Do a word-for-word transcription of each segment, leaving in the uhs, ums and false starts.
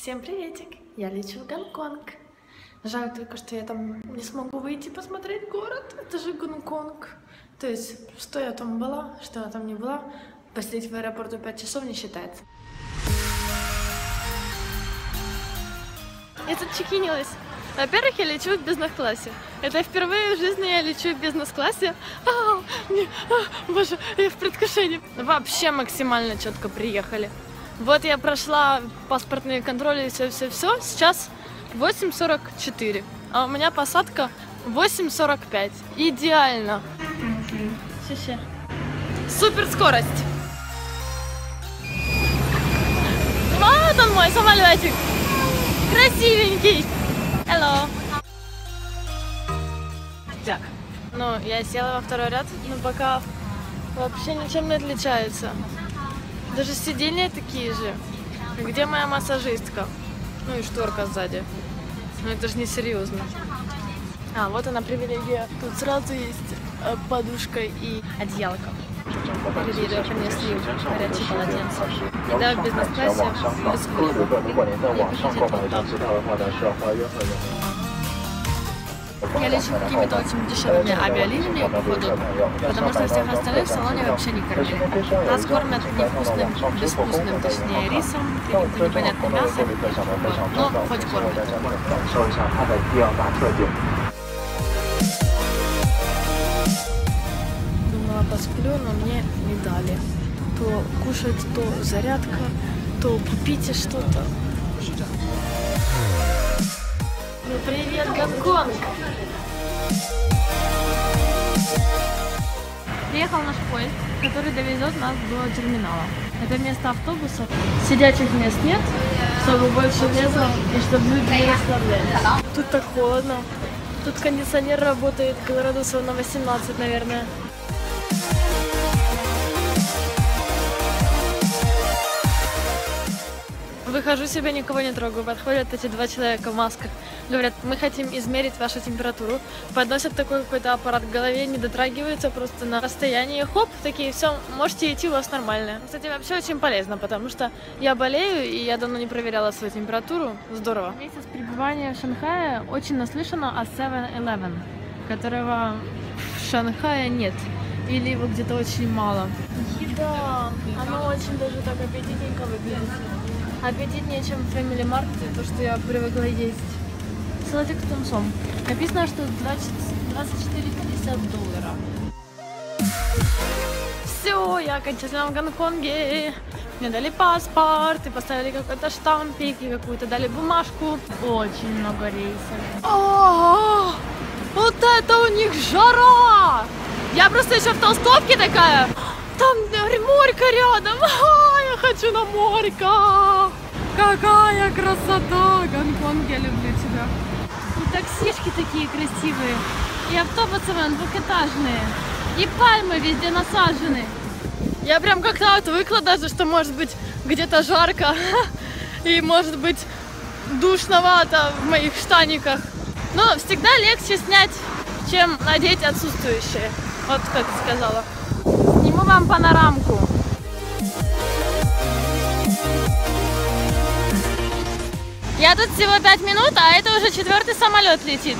Всем приветик! Я лечу в Гонконг. Жаль только, что я там не смогу выйти посмотреть город. Это же Гонконг. То есть, что я там была, что я там не была, посидеть в аэропорту пять часов не считается. Я тут чекинилась. Во-первых, я лечу в бизнес-классе. Это впервые в жизни я лечу в бизнес-классе. А, мне, а, боже, я в предвкушении. Вообще максимально четко приехали. Вот я прошла паспортные контроли и все-все-все. Сейчас восемь сорок четыре. А у меня посадка восемь сорок пять. Идеально. Ща-ща. Супер скорость. Вот он мой самолетик. Красивенький. Hello. Так. Ну, я села во второй ряд, но пока вообще ничем не отличается. Даже сиденья такие же. Где моя массажистка? Ну и шторка сзади. Ну это же не серьезно. А, вот она привилегия. Тут сразу есть подушка и одеялко. Перевели, принесли горячие полотенца. И да, в бизнес-классе я лечу какими-то очень дешевыми авиалиниями, походу, потому что всех остальных в салоне вообще не кормили. Нас кормят невкусным, безвкусным, точнее, рисом, каким-то непонятным мясом, но хоть кормят. Думала, посплю, но мне не дали. То кушать, то зарядка, то купите что-то. Ну, привет, Гонконг! Приехал наш поезд, который довезет нас до терминала. Это место автобуса. Сидячих мест нет, чтобы больше влезло и чтобы люди не расслаблялись. Тут так холодно. Тут кондиционер работает градусов на восемнадцать, наверное. Выхожу себе, никого не трогаю. Подходят эти два человека в масках. Говорят, мы хотим измерить вашу температуру. Подносят такой какой-то аппарат к голове, не дотрагиваются, просто на расстоянии. Хоп, такие, все, можете идти, у вас нормально. Кстати, вообще очень полезно, потому что я болею, и я давно не проверяла свою температуру. Здорово. Месяц пребывания в Шанхае очень наслышана о севен элевен, которого в Шанхае нет. Или его где-то очень мало. Еда, оно очень даже так аппетитненько выглядит. Аппетитнее, чем в Family Mart, то, что я привыкла есть. Салатик с тунцом. Написано, что двадцать четыре пятьдесят долларов. Все, я окончательно в Гонконге. Мне дали паспорт, и поставили какой-то штампик, и какую-то дали бумажку. Очень много рейсов. О, вот это у них жара! Я просто еще в толстовке такая. Там морька рядом. А, я хочу на морька. Какая красота! Гонконг, я люблю тебя. И таксишки такие красивые. И автобусы вон двухэтажные. И пальмы везде насажены. Я прям как-то отвыкла даже, что может быть где-то жарко. И может быть душновато в моих штаниках. Но всегда легче снять, чем надеть отсутствующие. Вот как сказала. Сниму вам панорамку. Я тут всего пять минут, а это уже четвертый самолет летит.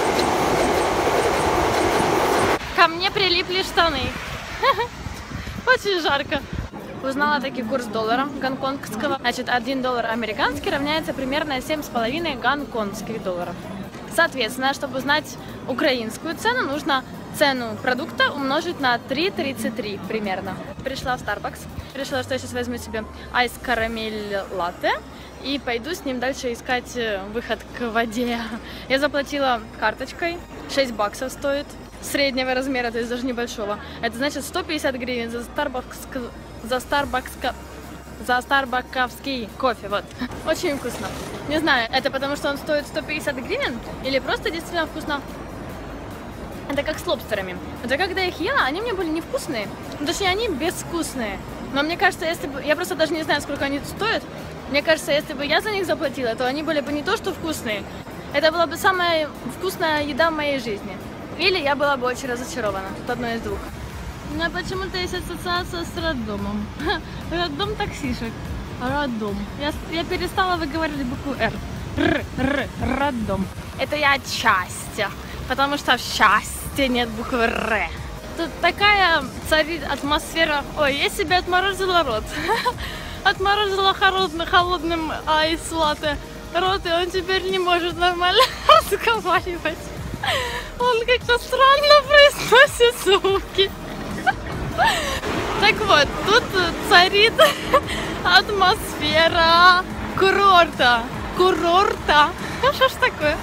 Ко мне прилипли штаны. Очень жарко. Узнала таки курс доллара гонконгского. Значит, один доллар американский равняется примерно семь с половиной гонконгских долларов. Соответственно, чтобы узнать украинскую цену, нужно цену продукта умножить на три тридцать три примерно. Пришла в Starbucks. Решила, что я сейчас возьму себе айс карамель латте и пойду с ним дальше искать выход к воде. Я заплатила карточкой. шесть баксов стоит. Среднего размера, то есть даже небольшого. Это значит сто пятьдесят гривен за Starbucks, за Starbucks, за старбаксовский кофе. Вот. Очень вкусно. Не знаю, это потому что он стоит сто пятьдесят гривен или просто действительно вкусно. Это как с лобстерами. Вот я когда их ела, они мне были невкусные. Ну, точнее, они безвкусные. Но мне кажется, если бы... Я просто даже не знаю, сколько они стоят. Мне кажется, если бы я за них заплатила, то они были бы не то, что вкусные. Это была бы самая вкусная еда в моей жизни. Или я была бы очень разочарована. Тут одно из двух. У меня почему-то есть ассоциация с роддомом. Роддом таксишек. Роддом. Я, я перестала выговаривать букву Р. Р, Р, роддом. Это я от счастья, потому что в счастье нет буквы Р. Тут такая царит атмосфера. Ой, я себе отморозила рот. Отморозила холодным, холодным айс-латте рот, и он теперь не может нормально разговаривать. Он как-то странно произносит звуки. Так вот, тут царит атмосфера курорта. Курорта. Ну что ж такое?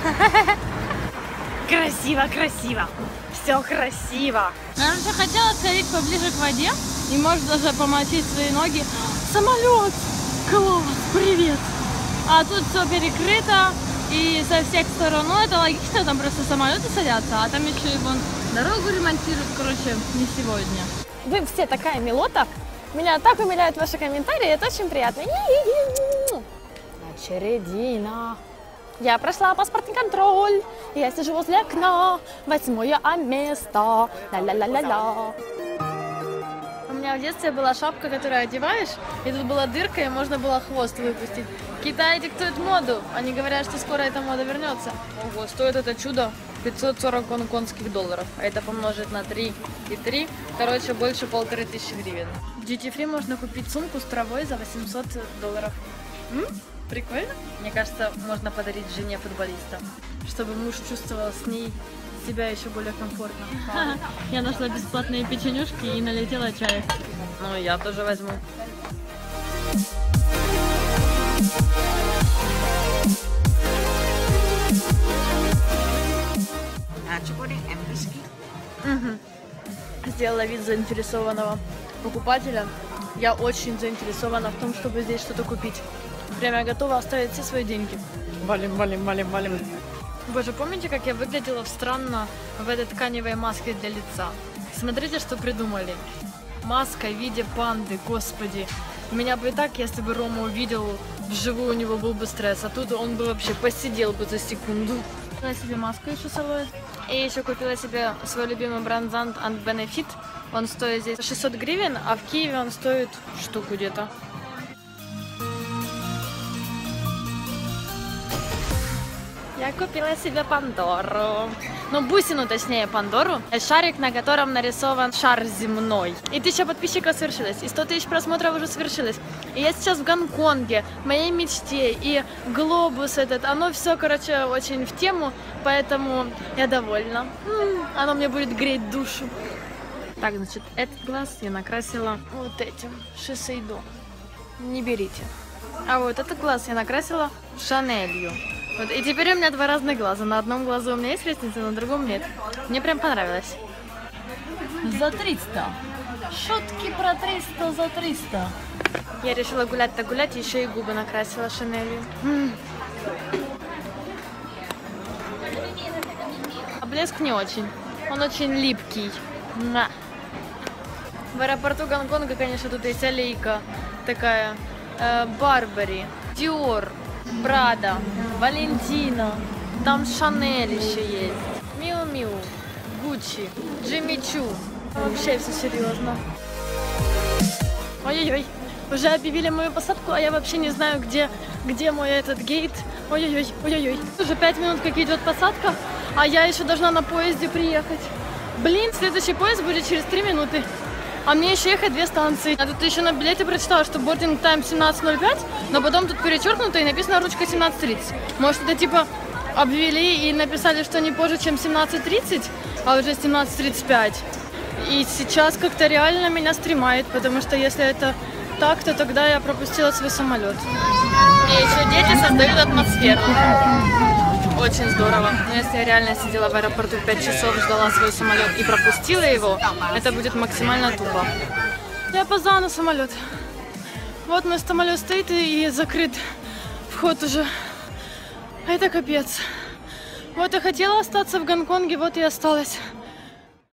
Красиво, красиво. Все красиво. Я вообще хотела сходить поближе к воде и, может, даже помочить свои ноги. Самолет! Класс! Привет! А тут все перекрыто и со всех сторон. Ну, это логично, там просто самолеты садятся, а там еще и вон дорогу ремонтируют, короче, не сегодня. Вы все такая милота. Меня так умиляют ваши комментарии, это очень приятно. Очередина. Я прошла паспортный контроль, я сижу возле окна, восьмое А место, ла-ла-ла-ла-ла. У меня в детстве была шапка, которую одеваешь, и тут была дырка, и можно было хвост выпустить. Китай диктует моду, они говорят, что скоро эта мода вернется. Ого, стоит это чудо пятьсот сорок гонконгских долларов, а это помножить на три и три, короче, больше полторы тысячи гривен. В Duty Free можно купить сумку с травой за восемьсот долларов. М? Прикольно? Мне кажется, можно подарить жене футболиста, чтобы муж чувствовал с ней себя еще более комфортно. Я нашла бесплатные печенюшки и налетела чая. Ну, я тоже возьму. Угу. Сделала вид заинтересованного покупателя. Я очень заинтересована в том, чтобы здесь что-то купить. Прямо я готова оставить все свои деньги. Валим, валим, валим, валим. Боже, помните, как я выглядела странно в этой тканевой маске для лица? Смотрите, что придумали. Маска в виде панды, господи. Меня бы и так, если бы Рома увидел вживую, у него был бы стресс. А тут он бы вообще посидел бы за секунду. Купила себе маску еще с алоэ. И еще купила себе свой любимый бронзант and Benefit. Он стоит здесь шестьсот гривен, а в Киеве он стоит штуку где-то. Я купила себе Пандору. Ну, бусину, точнее, Пандору. Шарик, на котором нарисован шар земной. И тысяча подписчиков свершилась, и сто тысяч просмотров уже свершилось. И я сейчас в Гонконге, в моей мечте. И глобус этот, оно все, короче, очень в тему. Поэтому я довольна. М-м, оно мне будет греть душу. Так, значит, этот глаз я накрасила вот этим Шисейдо. Не берите. А вот этот глаз я накрасила Шанелью. Вот, и теперь у меня два разных глаза. На одном глазу у меня есть ресницы, на другом нет. Мне прям понравилось. За триста. Шутки про триста за триста. Я решила гулять-то гулять, еще и губы накрасила Шанелью. А блеск не очень. Он очень липкий. На. В аэропорту Гонконга, конечно, тут есть аллейка такая. Э, Барбари, Диор, Прада, Валентино, там Шанель еще есть, Миу Миу, Гуччи, Джимми Чу. Вообще все серьезно. Ой-ой-ой, уже объявили мою посадку, а я вообще не знаю, где, где мой этот гейт. Ой-ой-ой, ой-ой-ой. Уже пять минут, как идет посадка, а я еще должна на поезде приехать. Блин, следующий поезд будет через три минуты. А мне еще ехать две станции. А тут еще на билете прочитала, что boarding time семнадцать ноль пять, но потом тут перечеркнуто и написано ручка семнадцать тридцать. Может, это типа обвели и написали, что не позже, чем семнадцать тридцать, а уже семнадцать тридцать пять. И сейчас как-то реально меня стремает, потому что если это так, то тогда я пропустила свой самолет. И еще дети создают атмосферу. Очень здорово. Но если я реально сидела в аэропорту пять часов, ждала свой самолет и пропустила его, это будет максимально тупо. Я опоздала на самолет. Вот мой самолет стоит и закрыт вход уже. Это капец. Вот я хотела остаться в Гонконге, вот и осталась.